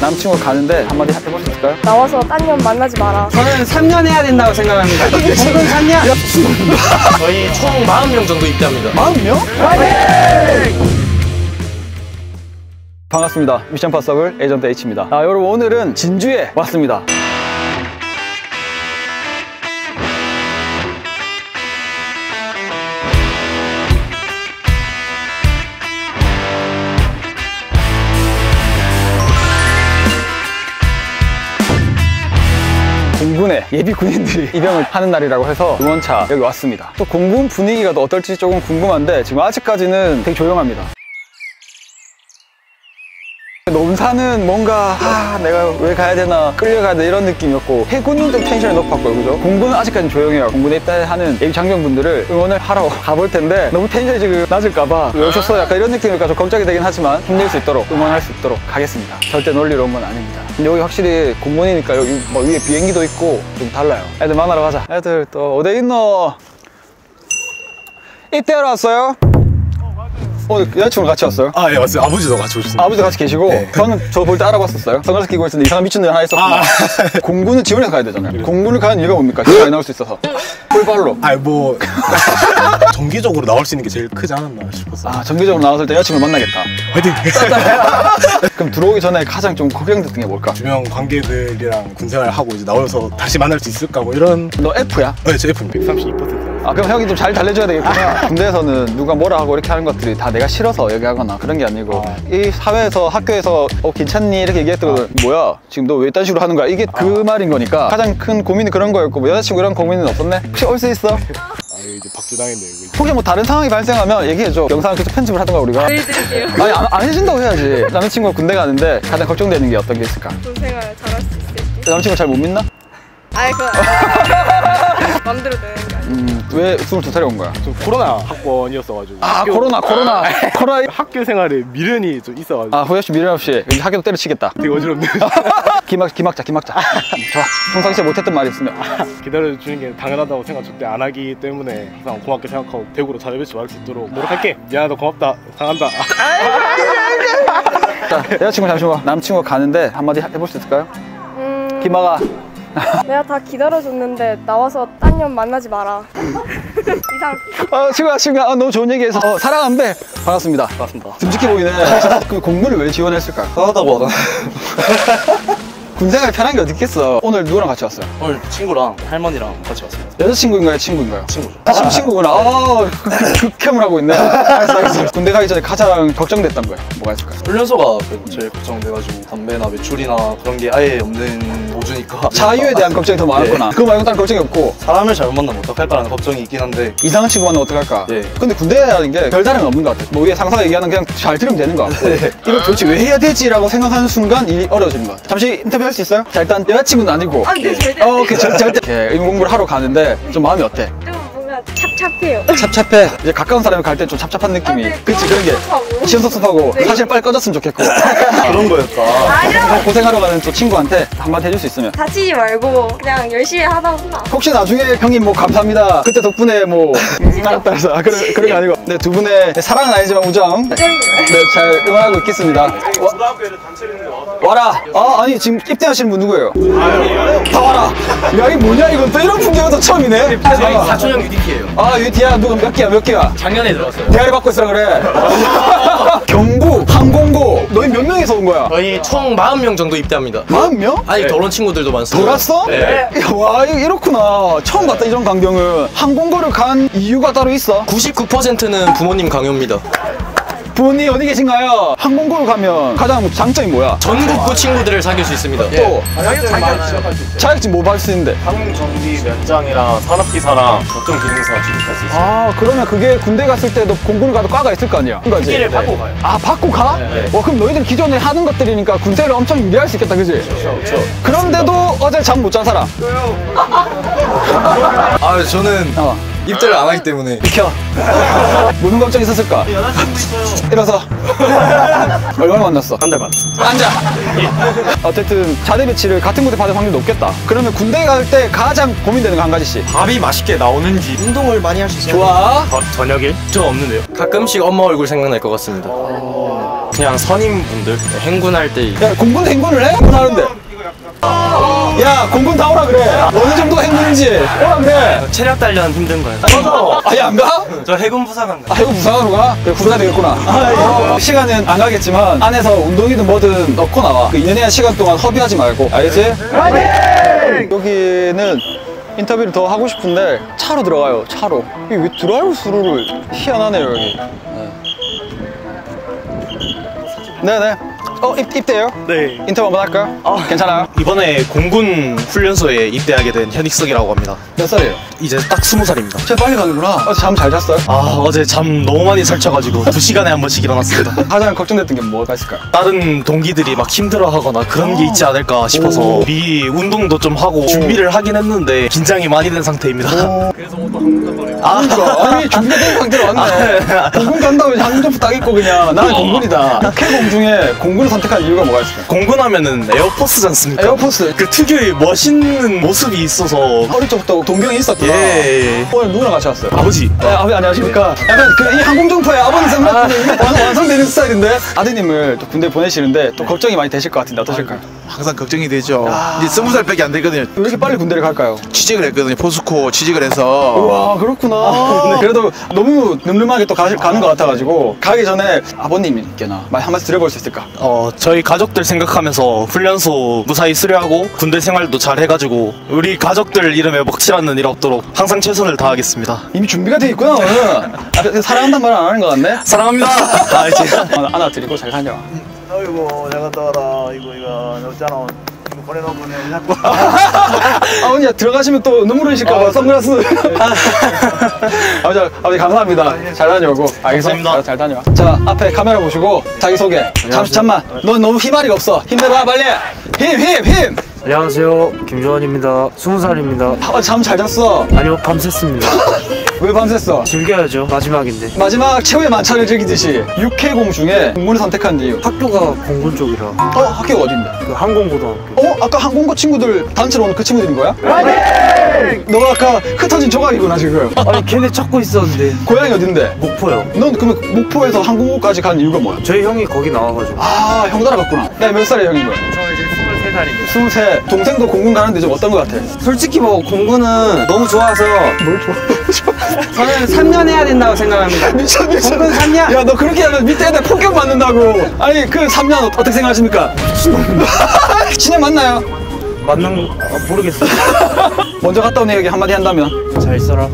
남친구 가는데 한마디 해볼 수 있을까요? 나와서 딴 년 만나지 마라. 저는 3년 해야 된다고 생각합니다. 지금 3년? 저희 총 40명 정도 입대합니다. 40명? 화이팅! 반갑습니다. 미션 파서블 에이전트 H입니다. 여러분 오늘은 진주에 왔습니다. 공군에 예비 군인들이 입영을 하는 날이라고 해서 응원차 여기 왔습니다. 또 공군 분위기가 또 어떨지 조금 궁금한데 지금 아직까지는 되게 조용합니다. 논사는 뭔가 내가 왜 가야 되나 끌려가야 돼 이런 느낌이었고, 해군은 좀 텐션이 높았고요. 그죠? 공군은 아직까지는 조용해요. 공군에 입대하는 예비 장병분들을 응원을 하러 가볼 텐데 너무 텐션이 지금 낮을까봐 왜 오셨어? 약간 이런 느낌일까 좀 걱정이 되긴 하지만 힘낼 수 있도록 응원할 수 있도록 하겠습니다. 절대 놀리러 온 건 아닙니다. 근데 여기 확실히 공군이니까 여기 뭐 위에 비행기도 있고 좀 달라요. 애들 만나러 가자. 애들 또 어디 있노? 입대하러 왔어요? 여자친구랑 같이 왔어요? 아, 예, 맞어요. 아버지도 같이 오셨어요. 아버지도 같이 계시고, 네. 저는 저 볼 때 알아봤었어요. 선글라스 끼고 있었는데 이상한 미친놈이 하나 있었구나. 공군은 지원해서 가야 되잖아요. 공군을 가는 이유가 뭡니까? 시간이 나올 수 있어서. 꿀빨로. 정기적으로 나올 수 있는 게 제일 크지 않았나 싶었어요. 정기적으로 나왔을 때 여자친구를 만나겠다. 화이팅! 그럼 들어오기 전에 가장 좀 걱정됐던 게 뭘까? 주변 관계들이랑 군생활 하고 이제 나와서 다시 만날 수 있을까 뭐 이런. 너 F야? 네, 저 F입니다. 132%. 그럼 형이 좀 잘 달래줘야 되겠구나. 군대에서는 누가 뭐라 하고 이렇게 하는 것들이 다 내가 싫어서 얘기하거나 그런 게 아니고, 이 사회에서 학교에서 괜찮니? 이렇게 얘기했던 뭐야? 지금 너 왜 이딴 식으로 하는 거야? 이게 그 말인 거니까 가장 큰 고민이 그런 거였고, 뭐 여자친구 이런 고민은 없었네? 혹시 올 수 있어? 이제 박수당했네. 혹시 뭐 다른 상황이 발생하면 얘기해줘. 영상을 계속 편집을 하던가 우리가. 보여드릴게요. 아니 안 해준다고 해야지. 남자친구가 군대 가는데 가장 걱정되는 게 어떤 게 있을까? 군생활 잘할 수 있을지. 남자친구 잘 못 믿나? 그거 맘대로 되는 게 아니야. 왜 22살에 온 거야? 좀 코로나 학번이었어가지고. 코로나 학교 생활에 미련이 좀 있어가지고. 후회 없이 미련 없이 왠지 학교도 때려치겠다. 되게 어지럽네. 기막자 좋아. 평상시에 못했던 말이 있으면 기다려주는 게 당연하다고 생각 절대 안 하기 때문에 항상 고맙게 생각하고 대구로 자료배치 말할 수 있도록 노력할게. 미안하다, 고맙다, 사랑한다. 자, 여자친구 잠시만. 남친구가 가는데 한마디 해볼 수 있을까요? 기마가 내가 다 기다려줬는데 나와서 딴 년 만나지 마라. 이상. 친구야 너무 좋은 얘기해서 사랑한대. 반갑습니다. 듬직해 보이네. 그 공군을 왜 지원했을까? 편하다고 하나? 군생활 편한 게 어디 있겠어. 오늘 누구랑 같이 왔어요? 오늘 친구랑 할머니랑 같이 왔습니다. 여자친구인가요? 친구인가요? 친구죠. 친구구나. 극혐을 하고 있네. 알겠어. 군대 가기 전에 가장 걱정됐던 거예요. 뭐가 있을까요? 훈련소가 그래도 제일 걱정돼가지고 담배나 매출이나 그런 게 아예 없는 도주니까 자유에 대한 걱정이 더 많았구나. 그거 말고 다른 걱정이 없고, 사람을 잘못 만나면 어떡할까라는 걱정이 있긴 한데 이상한 친구 만나면 어떡할까? 예. 근데 군대라는 게 별다름이 없는 것 같아. 뭐 위에 상사가 얘기하는 그냥 잘 들으면 되는 것 같고, 이걸 도대체 왜 해야 되지? 라고 생각하는 순간 일이 어려워지는 것 같아. 잠시 인터뷰 할 수 있어요? 자, 일단 여자친구는 아니고 절대 의무 공부를 하러 가는데 좀 마음이 어때? 좀 뭔가 찹찹해요. 찹찹해. 이제 가까운 사람이 갈 때 좀 찹찹한 느낌이. 네. 그치, 그런 게 시원섭섭하고. 네. 사실 빨리 꺼졌으면 좋겠고. 그런 거였다. 아니요. 고생하러 가는 또 친구한테 한마디 해줄 수 있으면. 다치지 말고 그냥 열심히 하다 보나. 혹시 나중에 형님 뭐 감사합니다, 그때 덕분에 뭐 알았다 해서 그런 게 아니고, 네, 두 분의 사랑은 아니지만 우정, 네, 잘 응원하고 있겠습니다. 고등학교에는 단체로 있는데 와라. 아니 지금 입대하시는 분 누구예요? 다 와라. 야, 이게 뭐냐 이건. 또 이런 풍경은 또 처음이네. 사촌형 UDT예요. UDT야. 누가 몇 개야? 작년에 들어왔어요. 대가리 받고 있으라 그래. 경부, 항공고. 너희 몇 명에서 온 거야? 저희 총 40명 정도 입대합니다. 40명? 아니, 더러운 친구들도 많습니다. 돌았어? 네. 와, 이렇구나. 처음 봤다 이런 광경은. 항공고를 간 이유가 따로 있어? 99%는 부모님 강요입니다. 부모님 어디 계신가요? 항공고를 가면 가장 장점이 뭐야? 전국구 친구들을 사귈 수 있습니다. 또 자격증 뭐 받을 수 있는데? 항공정비 면장이랑 산업기사랑 각종 기능사 취직할 수 있어요. 그러면 그게 군대 갔을 때도 공군을 가도 과가 있을 거 아니야? 그거지? 기를 받고 가요. 받고 가? 와, 그럼 너희들 기존에 하는 것들이니까 군생활을 엄청 유리할 수 있겠다, 그지? 그렇죠. 그런데도 어제 잠 못 잔 사람? 저는 입대를 안 하기 때문에. 비켜. 무슨 걱정 있었을까? 여자친구 있어요. 일어서. 얼마나 만났어? 한 달 만났어요. 앉아. 어쨌든 자대 배치를 같은 곳에 받을 확률이 높겠다. 그러면 군대 갈 때 가장 고민되는 거 한 가지씩. 밥이 맛있게 나오는지. 운동을 많이 할 수 있어요. 좋아. 저녁일? 저 없는데요. 가끔씩 엄마 얼굴 생각날 것 같습니다. 그냥 선임분들 행군할 때 야, 공군도 행군을 해? 행군하는데. 야, 공군 다 오라 그래. 어느 정도 행군인지 오라 그래. 체력 단련 힘든 거예요. 아예 안 가? 저 해군 부사관 아, 해군 부상으로 가? 그래, 부사가 되겠구나. 시간은 안 가겠지만 안에서 운동이든 뭐든 넣고 나와. 그 2년의 시간 동안 허비하지 말고. 알겠지? 화이팅! 여기는 인터뷰를 더 하고 싶은데 차로 들어가요. 차로. 이게 왜 드라이브 스루를 희한하네요 여기. 네네. 입대요? 네. 인터뷰 한번 할까요? 괜찮아요? 이번에 공군 훈련소에 입대하게 된 현익석이라고 합니다. 몇 살이에요? 이제 딱 20살입니다. 제 빨리 가는구나. 어제 잠 잘 잤어요? 어제 잠 너무 많이 설쳐가지고 2시간에 한 번씩 일어났습니다. 가장 걱정됐던 게 뭐가 있을까요? 다른 동기들이 막 힘들어하거나 그런 게 있지 않을까 싶어서 미리 운동도 좀 하고 준비를 하긴 했는데 긴장이 많이 된 상태입니다. 그러니까. 아니 준비가 된 상태로 왔네. 공군 간다고 항공점프 딱 입고 그냥 나는 공군이다. 육해공 중에 공군을 선택한 이유가 뭐가 있을까요? 공군하면 에어포스지 않습니까? 에어포스. 그 특유의 멋있는 모습이 있어서 어릴 적부터 동경이 있었구나. 예. 오늘 누구랑 같이 왔어요? 아버지 네, 아버지 안녕하십니까. 약간 이 항공점프에 아버님 생각하면 완성되는 스타일인데 아드님을 또 군대 보내시는데 또 걱정이 많이 되실 것 같은데 어떠실까요? 항상 걱정이 되죠. 이제 20살밖에 안 되거든요. 왜 이렇게 빨리 군대를 갈까요? 취직을 했거든요. 포스코 취직을 해서. 와 그렇구나. 네, 그래도 너무 늠름하게 또 가는 것 같아가지고 가기 전에 아버님께나 말 한마디 드려볼 수 있을까? 저희 가족들 생각하면서 훈련소 무사히 수료하고 군대 생활도 잘 해가지고 우리 가족들 이름에 먹칠 않는 일 없도록 항상 최선을 다하겠습니다. 이미 준비가 돼 있구나 오늘. 사랑한다는 말 안 하는 것 같네? 사랑합니다. 안아드리고 잘 다녀와. 아이고 잘 갔다 와라. 이거 없잖아. 이거 보내놓고 그냥 자꾸. 아버님 들어가시면 또 눈물 흘리실까봐 선글라스. 아버지 감사합니다. 잘 다녀오고. 감사합니다. 잘 다녀와. 자 앞에 카메라 보시고 자기소개. 잠깐만. 넌 너무 힘알이가 없어. 힘내봐 빨리. 힘. 안녕하세요, 김조원입니다. 20살입니다. 잠 잘 잤어. 아니요, 밤샜습니다. 왜 밤샜어? 즐겨야죠, 마지막인데. 마지막 최후의 만찬을 즐기듯이 육해공 중에 공군을 선택한 이유. 학교가 공군 쪽이라. 학교가 어딘데? 그 항공고등학교. 아까 항공고 친구들 단체로 오는 그 친구들인 거야? 너가 아까 흩어진 조각이구나 지금. 아니, 걔네 찾고 있었는데. 고향이 어딘데? 목포요. 넌 그러면 목포에서 항공고까지 간 이유가 뭐야? 저희 형이 거기 나와가지고. 형 따라갔구나. 나 몇 살의 형인 거야? 저 이제 23살입니다. 23. 동생도 공군 가는데 좀 어떤 거 같아? 솔직히 뭐 공군은 너무 좋아서 뭘 좋아? 저는 3년 해야 된다고 생각합니다. 미쳤. 공군 3년. 야, 너 그렇게 하면 밑에 애들 폭격 받는다고. 아니, 그 3년 어떻게 생각하십니까? 친형 맞나요? 맞는, 모르겠어요. 먼저 갔다 온 얘기 한마디 한다면? 잘 있어라.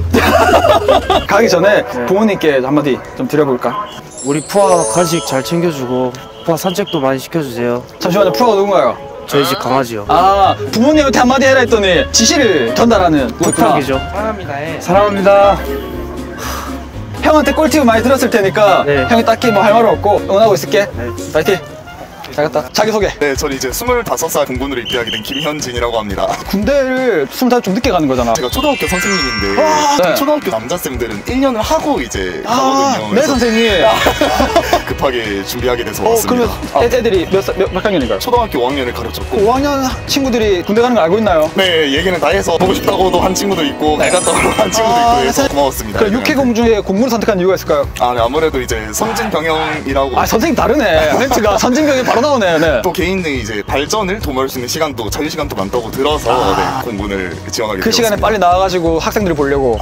가기 전에 부모님께 한마디 좀 드려볼까? 우리 푸아 간식 잘 챙겨주고, 푸아 산책도 많이 시켜주세요. 잠시만요, 푸아가 누군가요? 저희 집 강아지요. 부모님한테 한마디 해라 했더니 지시를 전달하는 부탁이죠. 사랑합니다. 사랑합니다. 형한테 꿀팁을 많이 들었을 테니까 네. 형이 딱히 뭐 할 말은 없고 응원하고 있을게. 파이팅. 잘 갔다. 자기소개. 네, 저는 이제 25살 공군으로 입대하게 된 김현진이라고 합니다. 군대를 20살 좀 늦게 가는 거잖아. 제가 초등학교 선생님인데 네. 초등학교 남자쌤들은 1년을 하고 이제 가거든요. 네 선생님. 급하게 준비하게 돼서 왔습니다. 그러면 애들이 몇 학년인가요? 초등학교 5학년을 가르쳤고 5학년 친구들이 군대 가는 거 알고 있나요? 네, 얘기는 다 해서 보고 싶다고도 한 친구도 있고 잘 갔다 오라고 한 친구도 있고 해서 고마웠습니다. 그럼 육해공 중에 공군을 선택한 이유가 있을까요? 네, 아무래도 이제 선진병영이라고 선생님 다르네. 멘트가 선진병이 바로 나오네. 네. 또 개인의 이제 발전을 도모할 수 있는 시간도 자유 시간도 많다고 들어서 공군을 지원하게 그 되었습니다. 시간에 빨리 나와가지고 학생들을 보려고.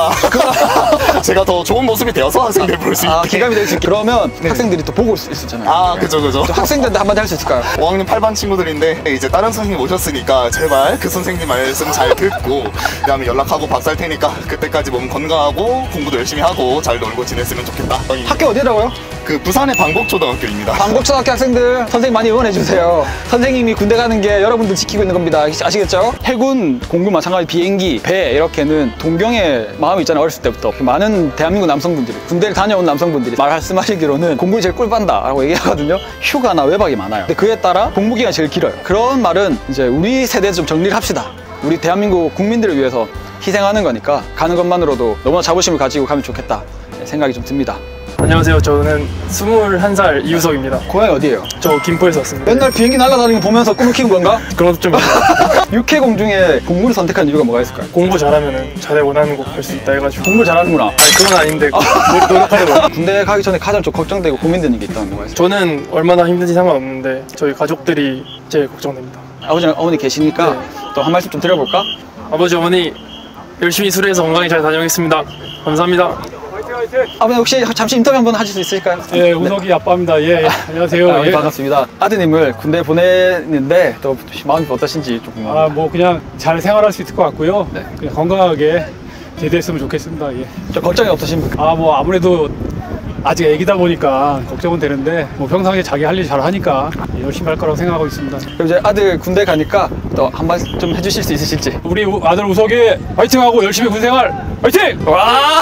제가 더 좋은 모습이 되어서 학생들 볼 수 있게. 기감이 될 수 있게. 그러면 학생들이 또 보고 있었잖아요. 그죠. 또 학생들한테 한마디 할 수 있을까요? 5학년 8반 친구들인데 이제 다른 선생님 오셨으니까 제발 그 선생님 말씀 잘 듣고 그다음에 연락하고 밥 살 테니까 그때까지 몸 건강하고 공부도 열심히 하고 잘 놀고 지냈으면 좋겠다. 학교 어디라고요? 그 부산의 방곡초등학교입니다. 방곡초등학교 학생들 선생님 많이 응원해주세요. 선생님이 군대 가는 게 여러분들 지키고 있는 겁니다. 아시겠죠? 해군, 공군 마찬가지 비행기, 배 이렇게는 동경의 마음이 있잖아요. 어렸을 때부터 많은 대한민국 남성분들이 군대를 다녀온 남성분들이 말씀하시기로는 공군이 제일 꿀빤다 라고 얘기하거든요. 휴가나 외박이 많아요. 근데 그에 따라 복무기간이 제일 길어요. 그런 말은 이제 우리 세대에서 좀 정리를 합시다. 우리 대한민국 국민들을 위해서 희생하는 거니까 가는 것만으로도 너무나 자부심을 가지고 가면 좋겠다 생각이 좀 듭니다. 안녕하세요. 저는 21살 이우석입니다. 고향이 어디예요? 저 김포에서 왔습니다. 맨날 비행기 날아다니는 거 보면서 꿈을 키운 건가? 그런 것도 좀 있어요. 육해공 중에 공부를 선택한 이유가 뭐가 있을까요? 공부 잘하면 자네 원하는 곳 갈 수 있다 해가지고. 공부 잘하는구나. 아니 그건 아닌데 노력하려고. 군대 가기 전에 가장 좀 걱정되고 고민되는 게 있다면 뭐가 있어요? 저는 얼마나 힘든지 상관없는데 저희 가족들이 제일 걱정됩니다. 아버지, 어머니 계시니까 네. 또 한 말씀 좀 드려볼까? 아버지 어머니 열심히 수료해서 건강히 잘 다녀오겠습니다. 감사합니다. 아버님 혹시 잠시 인터뷰 한번 하실 수 있을까요? 예, 우석이 아빠입니다. 예, 안녕하세요. 예. 반갑습니다. 아드님을 군대에 보내는데 또 마음이 어떠신지 좀 궁금합니다. 아, 뭐 그냥 잘 생활할 수 있을 것 같고요. 네. 그냥 건강하게 제대했으면 좋겠습니다. 예. 좀 걱정이 없으십니까? 아, 뭐 아무래도 아직 애기다 보니까 걱정은 되는데 뭐 평상시에 자기 할 일 잘 하니까 열심히 할 거라고 생각하고 있습니다. 그럼 이제 아들 군대 가니까 또 한 말씀 좀 해주실 수 있으실지. 우리 아들 우석이 화이팅하고 열심히 군생활 화이팅! 와!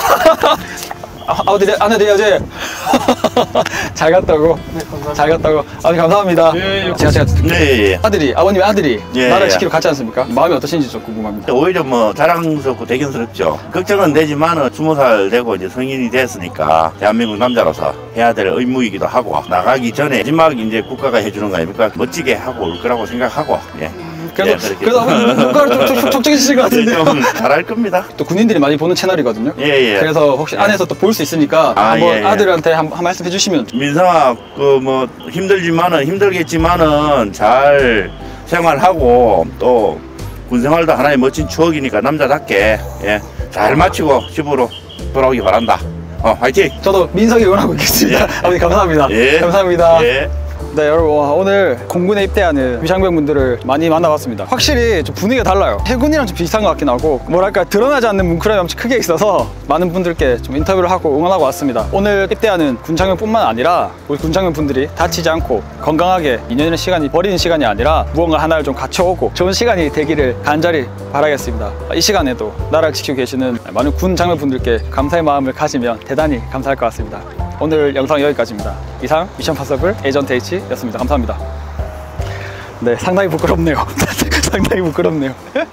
아내들 어제 잘 갔다고. 네, 감사합니다. 잘 갔다고. 아버님 감사합니다. 예, 예. 제가 네, 아버님 아들이 예, 나라를 예. 지키러 갔지 않습니까? 마음이 어떠신지 좀 궁금합니다. 오히려 뭐 자랑스럽고 대견스럽죠. 걱정은 되지만 20살 되고 이제 성인이 됐으니까 대한민국 남자로서 해야 될 의무이기도 하고 나가기 전에 마지막 이제 국가가 해주는 거 아닙니까? 멋지게 하고 올 거라고 생각하고 예. 그래도 아버님 뭔가를 좀 촉촉해지실 것 같은데. 좀 잘할 겁니다. 또 군인들이 많이 보는 채널이거든요. 예. 그래서 혹시 안에서 또 볼 수 있으니까 한번 예. 아들한테 한 말씀 해주시면. 민성아 그 뭐 힘들겠지만은 잘 생활하고 또 군생활도 하나의 멋진 추억이니까 남자답게 예, 잘 마치고 집으로 돌아오기 바란다. 화이팅! 저도 민석이 응원하고 있겠습니다. 예. 아버님 감사합니다. 예. 감사합니다. 예. 네, 여러분 오늘 공군에 입대하는 위장병분들을 많이 만나봤습니다. 확실히 좀 분위기가 달라요. 해군이랑 좀 비슷한 것 같긴 하고 뭐랄까 드러나지 않는 뭉클함이 엄청 크게 있어서 많은 분들께 좀 인터뷰를 하고 응원하고 왔습니다. 오늘 입대하는 군장병뿐만 아니라 우리 군장병분들이 다치지 않고 건강하게 2년이라는 시간이 버리는 시간이 아니라 무언가 하나를 좀 갖춰오고 좋은 시간이 되기를 간절히 바라겠습니다. 이 시간에도 나라를 지키고 계시는 많은 군장병분들께 감사의 마음을 가지면 대단히 감사할 것 같습니다. 오늘 영상 여기까지입니다. 이상 미션 파서블 에이전트 H였습니다. 감사합니다. 네, 상당히 부끄럽네요. 상당히 부끄럽네요.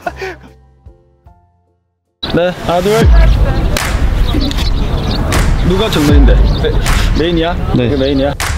네, 하나 둘. 누가 정면인데? 메인이야? 네. 이게 메인이야?